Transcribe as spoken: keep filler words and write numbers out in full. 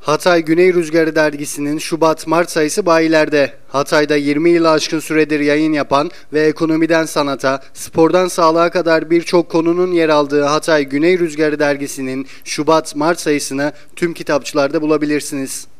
Hatay Güney Rüzgarı dergisinin Şubat-Mart sayısı bayilerde. Hatay'da yirmi yılı aşkın süredir yayın yapan ve ekonomiden sanata, spordan sağlığa kadar birçok konunun yer aldığı Hatay Güney Rüzgarı dergisinin Şubat-Mart sayısını tüm kitapçılarda bulabilirsiniz.